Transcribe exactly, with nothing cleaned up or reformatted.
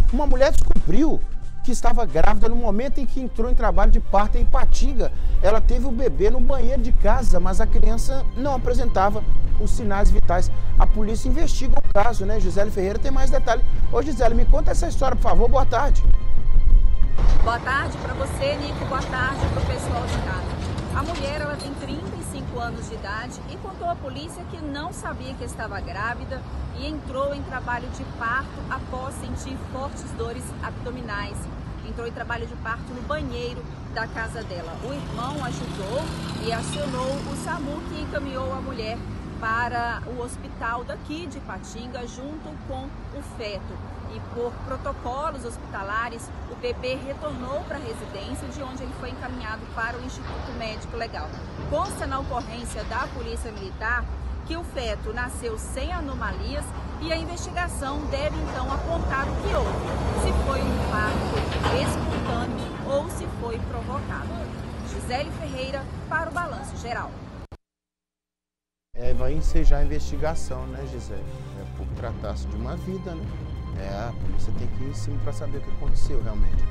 Uma mulher descobriu que estava grávida no momento em que entrou em trabalho de parto em Ipatinga. Ela teve o bebê no banheiro de casa, mas a criança não apresentava os sinais vitais. A polícia investiga o caso, né? Gisele Ferreira tem mais detalhes. Ô Gisele, me conta essa história, por favor. Boa tarde. Boa tarde para você, Nico. Boa tarde para o pessoal de casa. A mulher, ela tem trinta e cinco anos de idade e contou à polícia que não sabia que estava grávida e entrou em trabalho de parto após sentir fortes dores abdominais. Entrou em trabalho de parto no banheiro da casa dela. O irmão ajudou e acionou o SAMU, que encaminhou a mulher para o hospital daqui de Ipatinga junto com o feto. E por protocolos hospitalares, o bebê retornou para a residência, de onde ele foi encaminhado para o Instituto Médico Legal. Consta na ocorrência da Polícia Militar que o feto nasceu sem anomalias e a investigação deve então apontar o que houve, se foi um parto espontâneo ou se foi provocado. Gisele Ferreira para o Balanço Geral. É, vai ensejar a investigação, né, Gisele? É por tratar-se de uma vida, né? É, a polícia tem que ir em cima para saber o que aconteceu realmente.